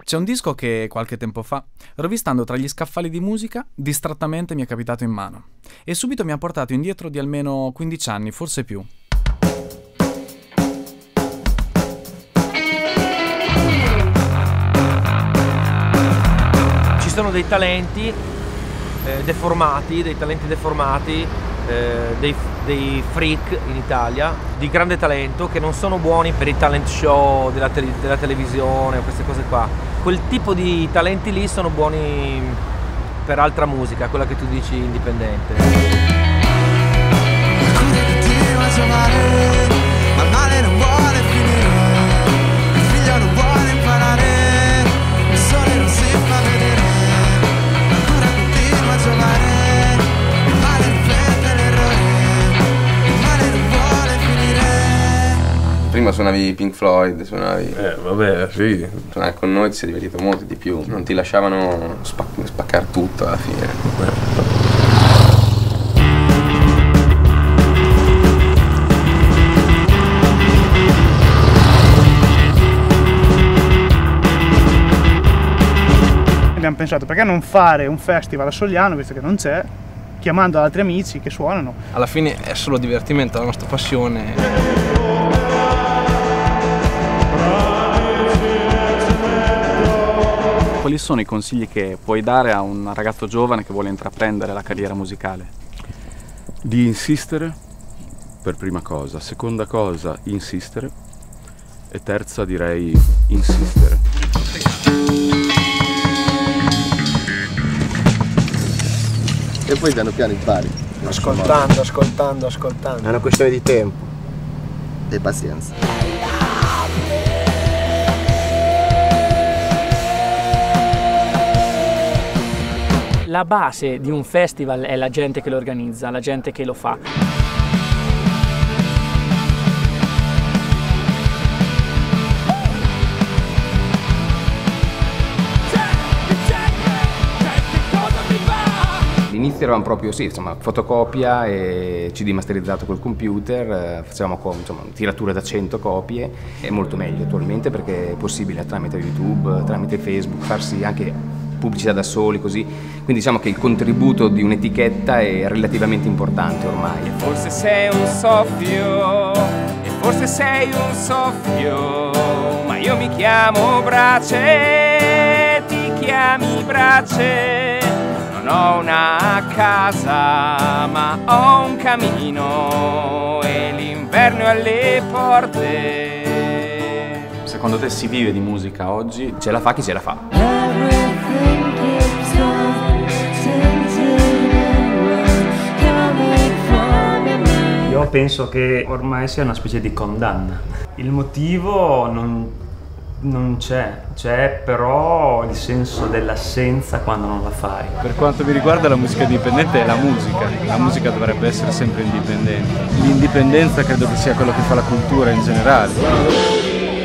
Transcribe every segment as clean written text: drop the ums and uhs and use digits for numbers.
C'è un disco che qualche tempo fa, rovistando tra gli scaffali di musica, distrattamente mi è capitato in mano e subito mi ha portato indietro di almeno 15 anni, forse più. Ci sono dei talenti deformati, dei freak in Italia di grande talento che non sono buoni per i talent show della televisione o queste cose qua. Quel tipo di talenti lì sono buoni per altra musica, quella che tu dici indipendente. Ma il male non vuole finire, il figlio non vuole imparare, il sole non si fa vedere, ancora continua a giocare. Prima suonavi Pink Floyd, vabbè, sì. Suonavi con noi, ti sei divertito molto di più. Non ti lasciavano spaccare tutto alla fine. Abbiamo pensato, perché non fare un festival a Sogliano, visto che non c'è, chiamando altri amici che suonano. Alla fine è solo divertimento, la nostra passione. Quali sono i consigli che puoi dare a un ragazzo giovane che vuole intraprendere la carriera musicale? Di insistere, per prima cosa. Seconda cosa, insistere. E terza direi insistere. E poi piano piano impari. Ascoltando. È una questione di tempo E pazienza. La base di un festival è la gente che lo organizza, la gente che lo fa. All'inizio eravamo proprio, sì, insomma, fotocopia e CD masterizzato col computer, facevamo tirature da 100 copie, è molto meglio attualmente perché è possibile tramite YouTube, tramite Facebook, farsi anche pubblicità da soli, così. Quindi diciamo che il contributo di un'etichetta è relativamente importante ormai. Forse sei un soffio, e forse sei un soffio, ma io mi chiamo Brace, ti chiami Brace. Non ho una casa, ma ho un camino e l'inverno è alle porte. Secondo te si vive di musica oggi? Ce la fa chi ce la fa. Io penso che ormai sia una specie di condanna. Il motivo non c'è però il senso dell'assenza quando non la fai. Per quanto mi riguarda la musica indipendente è la musica dovrebbe essere sempre indipendente. L'indipendenza credo che sia quello che fa la cultura in generale.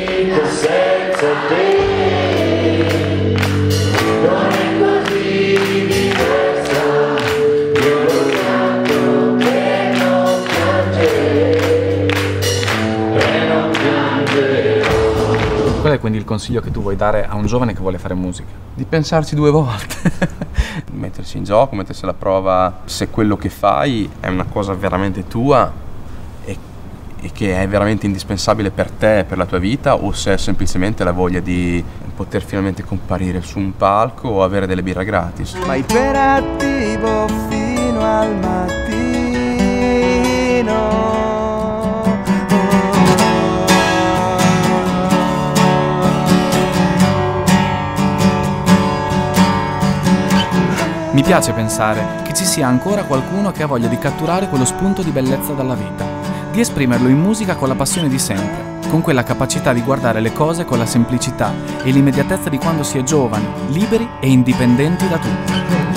Qual è quindi il consiglio che tu vuoi dare a un giovane che vuole fare musica? Di pensarci 2 volte. Mettersi in gioco, mettersi alla prova se quello che fai è una cosa veramente tua e che è veramente indispensabile per te, per la tua vita, o se è semplicemente la voglia di poter finalmente comparire su un palco o avere delle birre gratis. Ma iperattivo fino al mattino. Mi piace pensare che ci sia ancora qualcuno che ha voglia di catturare quello spunto di bellezza dalla vita, di esprimerlo in musica con la passione di sempre, con quella capacità di guardare le cose con la semplicità e l'immediatezza di quando si è giovani, liberi e indipendenti da tutto.